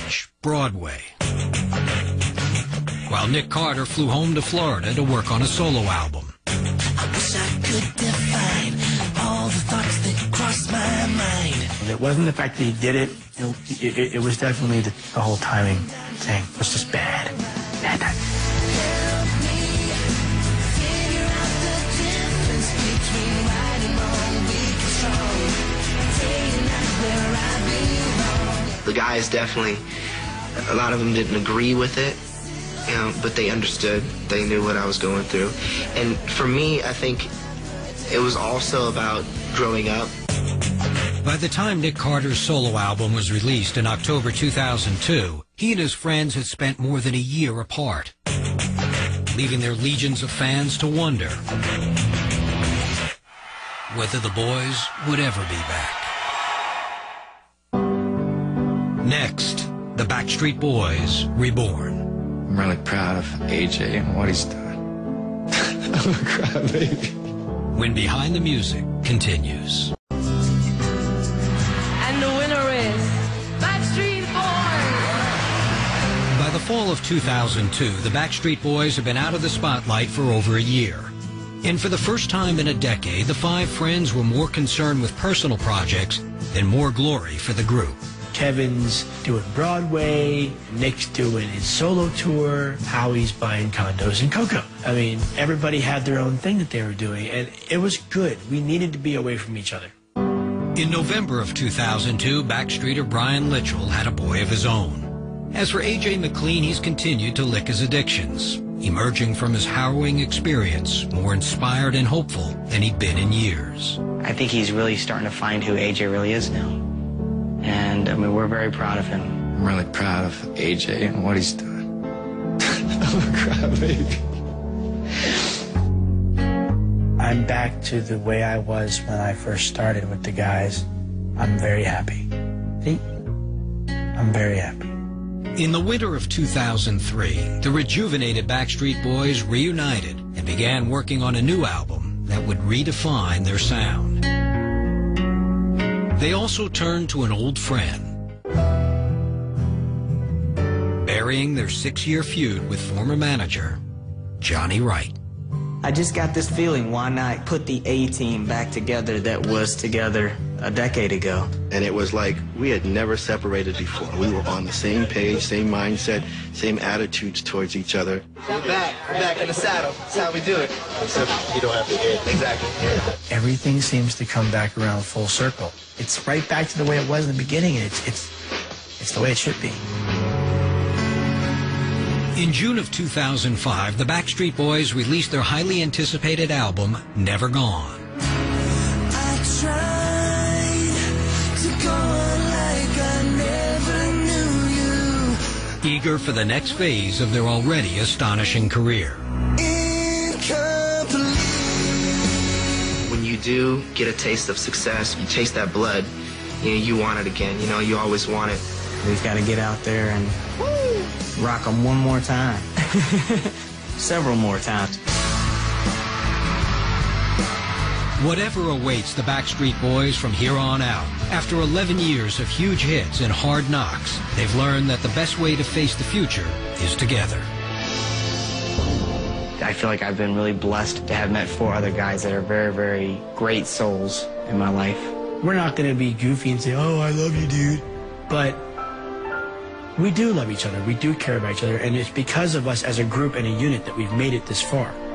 stage, Broadway. While Nick Carter flew home to Florida to work on a solo album. I wish I could define all the thoughts that crossed my mind. It wasn't the fact that he did it. It was definitely the whole timing thing. It was just bad. Bad timing. Help me figure out the difference between right and wrong, weak and strong. Staying right where I belong. The guys definitely, a lot of them didn't agree with it, you know, but they understood. They knew what I was going through. And for me, I think it was also about growing up. By the time Nick Carter's solo album was released in October 2002, he and his friends had spent more than a year apart, leaving their legions of fans to wonder whether the boys would ever be back. Next, the Backstreet Boys Reborn. I'm really proud of AJ and what he's done. I'm a crybaby. When Behind the Music continues. And the winner is Backstreet Boys. By the fall of 2002, the Backstreet Boys have been out of the spotlight for over a year. And for the first time in a decade, the five friends were more concerned with personal projects than more glory for the group. Kevin's doing Broadway, Nick's doing his solo tour, Howie's buying condos in Cocoa. I mean, everybody had their own thing that they were doing, and it was good. We needed to be away from each other. In November of 2002, Backstreeter Brian Litchell had a boy of his own. As for AJ McLean, he's continued to lick his addictions, emerging from his harrowing experience more inspired and hopeful than he'd been in years. I think he's really starting to find who AJ really is now. And, I mean, we're very proud of him. I'm really proud of AJ and what he's done. I'm a crybaby. I'm back to the way I was when I first started with the guys. I'm very happy. See? I'm very happy. In the winter of 2003, the rejuvenated Backstreet Boys reunited and began working on a new album that would redefine their sound. They also turned to an old friend, burying their 6-year feud with former manager Johnny Wright. I just got this feeling, why not put the A-team back together that was together a decade ago? And it was like we had never separated before. We were on the same page, same mindset, same attitudes towards each other. We're back in the saddle. That's how we do it. Except you don't have to hit. Exactly. Yeah. Everything seems to come back around full circle. It's right back to the way it was in the beginning, and it's the way it should be. In June of 2005, the Backstreet Boys released their highly anticipated album, Never Gone. I tried to go on like I never knew you. Eager for the next phase of their already astonishing career. Incomplete. When you do get a taste of success, you taste that blood, you know, you want it again. You know, you always want it. We've got to get out there and rock them one more time. Several more times. Whatever awaits the Backstreet Boys from here on out, after 11 years of huge hits and hard knocks, they've learned that the best way to face the future is together. I feel like I've been really blessed to have met 4 other guys that are very, very great souls in my life. We're not going to be goofy and say, oh, I love you, dude. But we do love each other. We do care about each other. And it's because of us as a group and a unit that we've made it this far.